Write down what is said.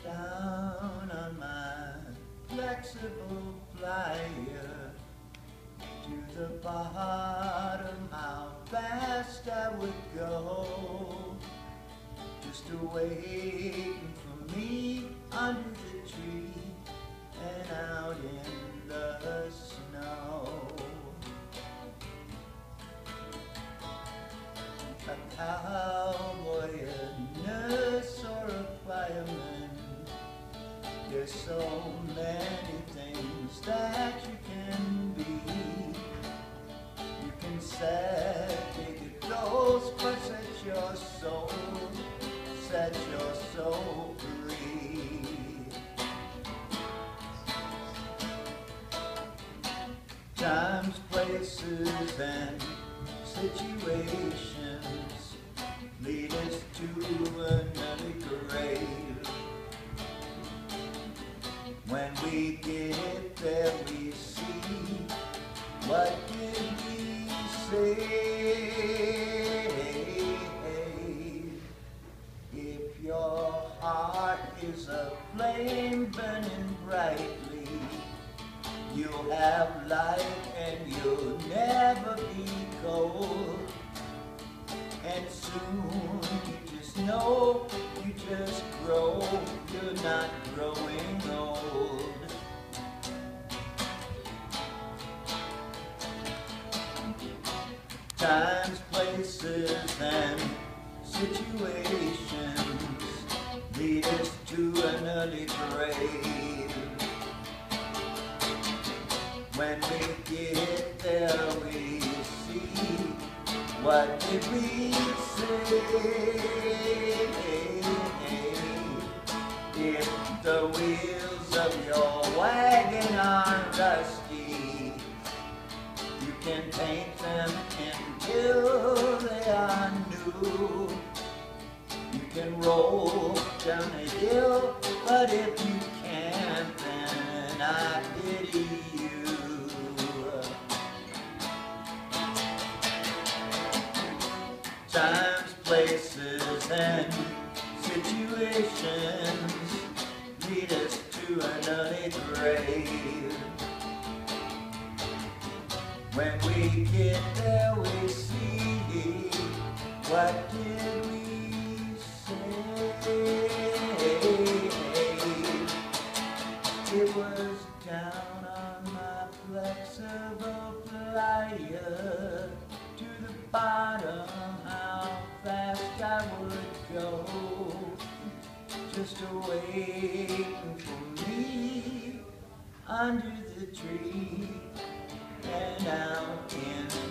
down on my flexible flyer to the bottom, how fast I would go, just waiting for me under the tree and out in the snow. A cowboy, a nurse, or a fireman, there's so many things that you can be. You can set big goals, but set your soul free. Times, places, and situations lead us to another grave. When we get there, we see, what did we say? If your heart is a flame burning brightly, you'll have light and you'll never be cold. And soon you just know, you just grow, you're not growing old. Times, places, and situations lead us to an early grave. When we get there, we see, what did we say? If the wheels of your wagon are rusty, you can paint them until they are new. You can roll down a hill, but if you can't, then I pity you. Times, places, and situations lead us to an early grave. When we get there, we see, what did we say? It was down on my flexible flyer to the bottom, how fast I would go, just waiting for me under the tree and out in